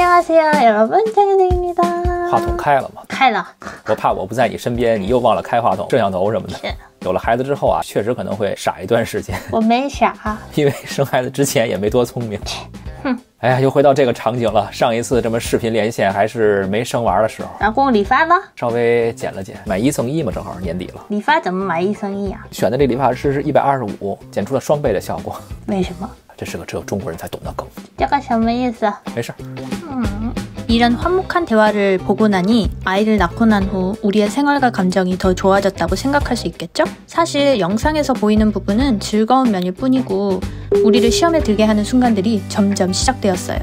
안녕하세요 여러분 장혜정입니다。 话筒开了吗？ 开了。 我怕我不在你身边，你又忘了开话筒、摄像头什么的。 是。 有了孩子之后啊，确实可能会傻一段时间。 我没傻， 因为生孩子之前也没多聪明。哎呀，又回到这个场景了。上一次这么视频连线还是没生娃的时候。 老公理发了， 稍微剪了剪，买1赠1嘛，正好年底了。 理发怎么买1赠1啊？ 选的这理发师是125，剪出了双倍的效果。 为什么？ 这是个只有中国人才懂的梗。 这个什么意思？ 没事。 이런 화목한 대화를 보고 나니 아이를 낳고 난 후 우리의 생활과 감정이 더 좋아졌다고 생각할 수 있겠죠? 사실 영상에서 보이는 부분은 즐거운 면일 뿐이고 우리를 시험에 들게 하는 순간들이 점점 시작되었어요.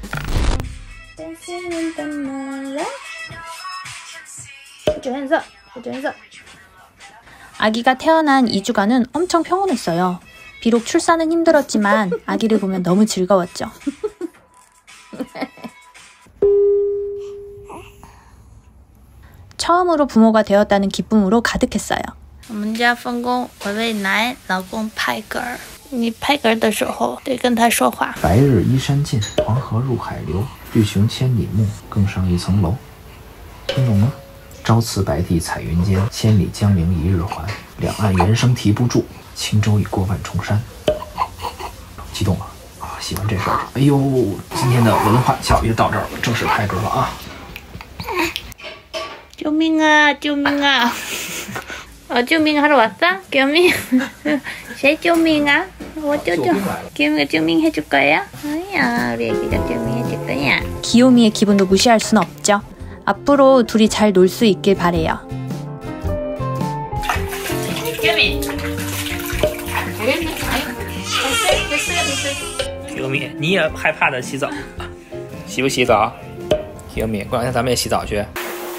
아기가 태어난 2주간은 엄청 평온했어요. 비록 출산은 힘들었지만 아기를 보면 너무 즐거웠죠. 처음으로 부모가 되었다는 기쁨으로 가득했어요. 我们家分工，我喂奶，老公拍嗝儿。你拍嗝儿的时候得跟他说话。 白日依山尽，黄河入海流，欲穷千里目，更上一层楼。听懂吗？朝辞白帝彩云间，千里江陵一日还。两岸猿声啼不住，轻舟已过万重山。激动了啊！喜欢这事儿。哎呦，今天的文化教育到这儿了，正式开始了啊！ 救命啊！救命啊！救命하러 왔어？救命！谁救命啊？我救命해줄 거야？哎呀，우리 애기가救命해줄 거야。 귀요미의 기분도 무시할 수는 없죠. 앞으로 둘이 잘 놀 수 있길 바래요. 귀요미，你也害怕的洗澡？洗不洗澡？귀요미，过两天咱们也洗澡去。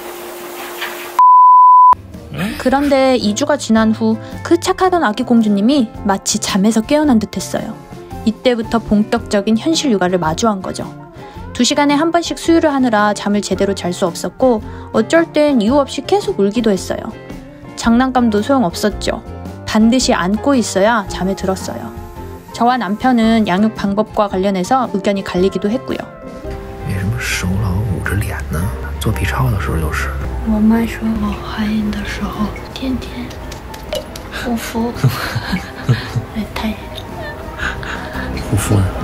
그런데 2주가 지난 후 그 착하던 아기 공주님이 마치 잠에서 깨어난 듯했어요. 이때부터 본격적인 현실 육아를 마주한 거죠. 2시간에 한 번씩 수유를 하느라 잠을 제대로 잘 수 없었고 어쩔 땐 이유 없이 계속 울기도 했어요. 장난감도 소용없었죠. 반드시 안고 있어야 잠에 들었어요. 저와 남편은 양육 방법과 관련해서 의견이 갈리기도 했고요. 为什么手老捂着脸呢？做 B 超的时候就是。 我妈说我怀孕的时候天天护肤，太护肤呢？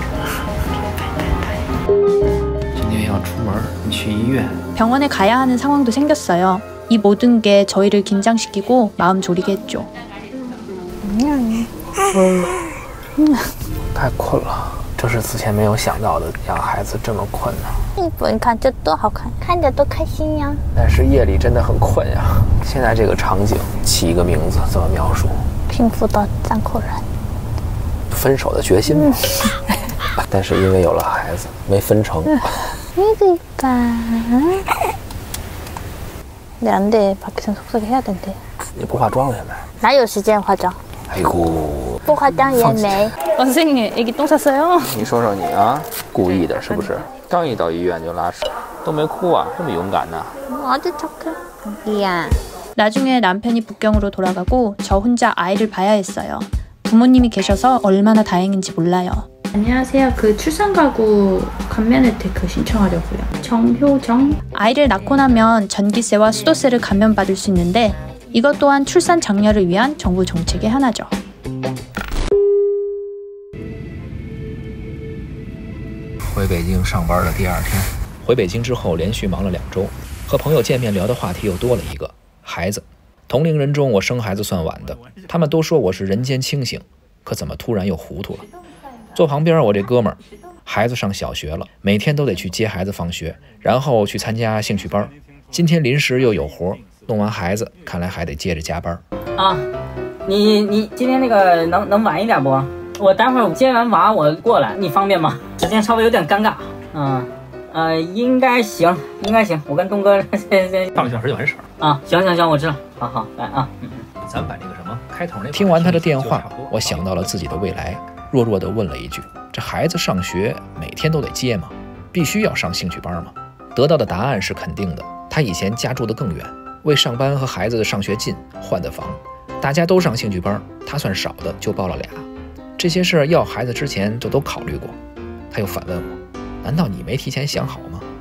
今天要出门去医院。 병원에 가야 하는 상황도 생겼어요. 이 모든 게 저희를 긴장시키고 마음 졸이게 했죠. 太困了，这是之前没有想到的，养孩子这么困难。 一本看这多好看，看着多开心呀！ 但是夜里真的很困呀。现在这个场景，起一个名字怎么描述？ 幸福的3口人， 分手的決心吗？但是因为有了孩子，没分成。 그러니까. 근데 안 돼. 밖에서 속삭이 해야 된대. 你不化妆了现在？ 哪有时间化妆？ 아이고. 不化妆也美。 선생님, 애기 똥 쌌어요? 你说说你啊，故意的是不是？刚一到医院就拉屎，都没哭啊，这么勇敢呢？ 아주 착해. 미안. 나중에 남편이 북경으로 돌아가고 저 혼자 아이를 봐야 했어요. 부모님이 계셔서 얼마나 다행인지 몰라요. 안녕하세요. 그 출산가구 감면 혜택 신청하려고요. 정효정. 아이를 낳고 나면 전기세와 수도세를 감면받을 수 있는데 이것 또한 출산 장려를 위한 정부 정책의 하나죠. 回北京上班的第2天， 回北京之后连续忙了2周，和朋友见面聊的话题又多了一个孩子。同龄人中我生孩子算晚的，他们都说我是人间清醒，可怎么突然又糊涂了？坐旁边我这哥们儿，孩子上小学了，每天都得去接孩子放学，然后去参加兴趣班。今天临时又有活，弄完孩子，看来还得接着加班。 啊，你今天那个能晚一点不？我待会儿接完娃我过来，你方便吗？时间稍微有点尴尬。应该行，应该行。我跟东哥先半个小时就完事儿啊。行，我知道。好，来啊。 咱把那个什么开头那。听完他的电话，我想到了自己的未来，弱弱地问了一句：这孩子上学每天都得接吗？必须要上兴趣班吗？得到的答案是肯定的。他以前家住得更远，为上班和孩子的上学近换的房，大家都上兴趣班，他算少的就报了2。这些事儿要孩子之前就都考虑过。他又反问我：难道你没提前想好吗？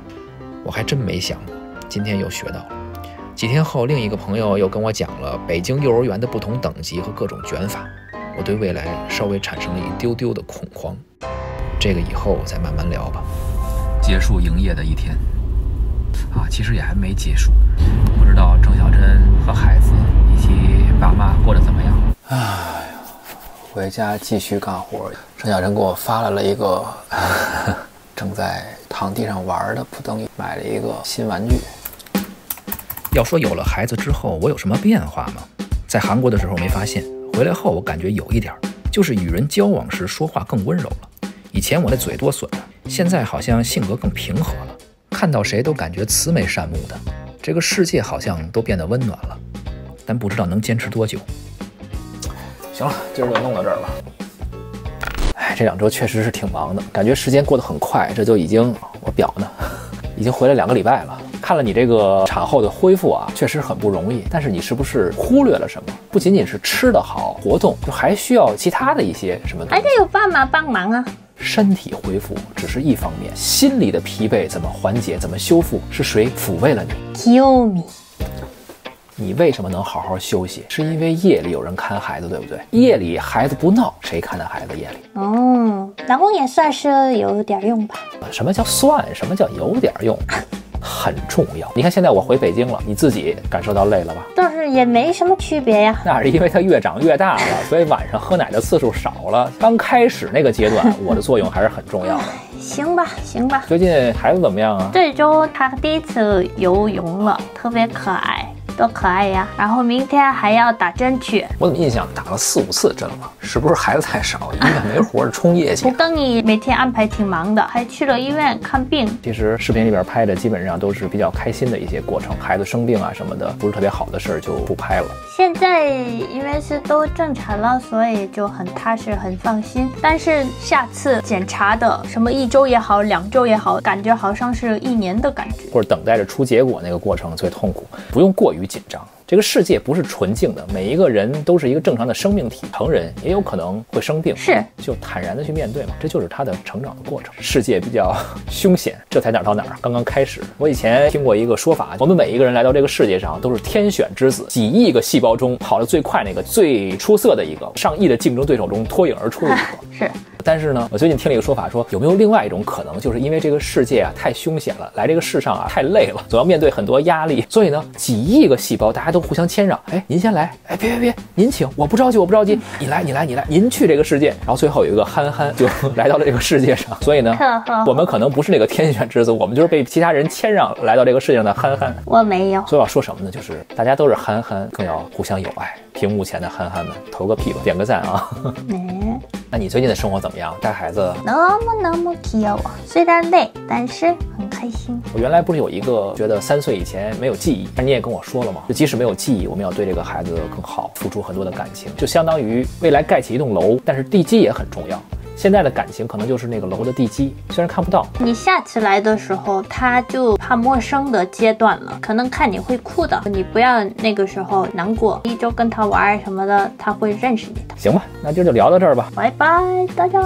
我还真没想过，今天又学到了。几天后，另一个朋友又跟我讲了北京幼儿园的不同等级和各种卷法，我对未来稍微产生了一丢丢的恐慌。这个以后再慢慢聊吧。结束营业的一天啊，其实也还没结束。不知道郑小珍和孩子以及爸妈过得怎么样？哎呀，回家继续干活。郑小珍给我发来了一个正在躺地上玩的扑腾，买了一个新玩具。要说有了孩子之后我有什么变化吗？在韩国的时候没发现，回来后我感觉有一点，就是与人交往时说话更温柔了。以前我那嘴多损啊，现在好像性格更平和了，看到谁都感觉慈眉善目的，这个世界好像都变得温暖了，但不知道能坚持多久。行了，今儿就弄到这儿吧。哎，这2周确实是挺忙的，感觉时间过得很快，这就已经我表呢，已经回来2个礼拜了。看了你这个产后的恢复啊，确实很不容易。但是你是不是忽略了什么？不仅仅是吃得好、活动，就还需要其他的一些什么东西？ 还得有爸妈帮忙啊。 身体恢复只是一方面，心理的疲惫怎么缓解、怎么修复，是谁抚慰了你？ 귀요미。 你为什么能好好休息？是因为夜里有人看孩子，对不对？夜里孩子不闹，谁看待孩子？夜里哦，老公也算是有点用吧。 什么叫算？什么叫有点用？很重要。你看现在我回北京了，你自己感受到累了吧？ 但是也没什么区别呀。 那是因为他越长越大了，所以晚上喝奶的次数少了。刚开始那个阶段，我的作用还是很重要的。 行吧，行吧。 最近孩子怎么样啊？ 这周他第一次游泳了，特别可爱。多可爱呀！然后明天还要打针去。 我怎么印象打了4、5次针了？是不是孩子太少，医院没活儿冲业绩？ 我跟你每天安排挺忙的，还去了医院看病。 其实视频里边拍的基本上都是比较开心的一些过程，孩子生病啊什么的，不是特别好的事儿就不拍了。 现在因为是都正常了，所以就很踏实、很放心。但是下次检查的什么1周也好，2周也好，感觉好像是1年的感觉， 或者等待着出结果那个过程最痛苦，不用过于紧张。这个世界不是纯净的，每一个人都是一个正常的生命体，成人也有可能会生病， 是就坦然的去面对嘛，这就是他的成长的过程。世界比较凶险，这才哪儿到哪儿，刚刚开始。我以前听过一个说法，我们每一个人来到这个世界上都是天选之子，几亿个细胞中跑得最快那个，最出色的一个，上亿的竞争对手中脱颖而出的一个。 是。 但是呢，我最近听了一个说法，说有没有另外一种可能，就是因为这个世界啊太凶险了，来这个世上啊太累了，总要面对很多压力，所以呢几亿个细胞大家都互相谦让，哎，您先来，哎，别，您请，我不着急，你来，您去这个世界，然后最后有一个憨憨就来到了这个世界上，所以呢，我们可能不是那个天选之子，我们就是被其他人谦让来到这个世界上的憨憨。 我没有。 所以我要说什么呢？就是大家都是憨憨，更要互相友爱。屏幕前的憨憨们，投个屁吧，点个赞啊！那你最近的生活怎么样？带孩子那么귀여워，虽然累，但是很开心。 我原来不是有一个觉得3岁以前没有记忆，但你也跟我说了嘛，就即使没有记忆，我们要对这个孩子更好，付出很多的感情，就相当于未来盖起一栋楼，但是地基也很重要。现在的感情可能就是那个楼的地基，虽然看不到。 你下次来的时候，他就怕陌生的阶段了，可能看你会哭的，你不要那个时候难过。1周跟他玩什么的，他会认识你的。 行吧，那今儿就聊到这儿吧， 拜拜大家。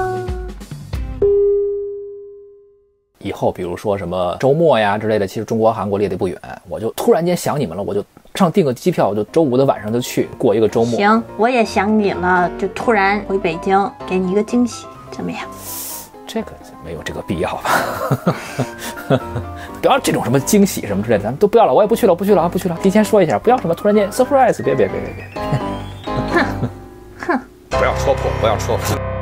以后比如说什么周末呀之类的，其实中国韩国离得不远，我就突然间想你们了，我就上订个机票，我就周5的晚上就去过一个周末。 行，我也想你了，就突然回北京，给你一个惊喜，怎么样？ 这个没有这个必要吧？不要这种什么惊喜什么之类的，咱们都不要了，我也不去了，不去了。提前说一下，不要什么突然间 surprise，别。 哼， 不要戳破。